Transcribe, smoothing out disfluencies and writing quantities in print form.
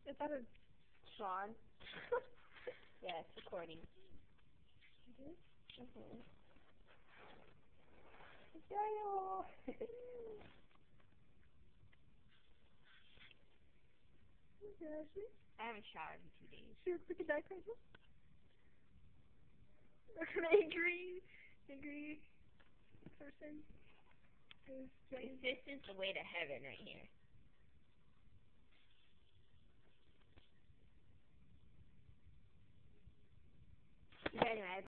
Is that a Sean? Yeah, it's recording. Mm-hmm. Yo! I haven't showered in 2 days. She looks like a duck right now. Angry person. This is the way to heaven right here. Anyway,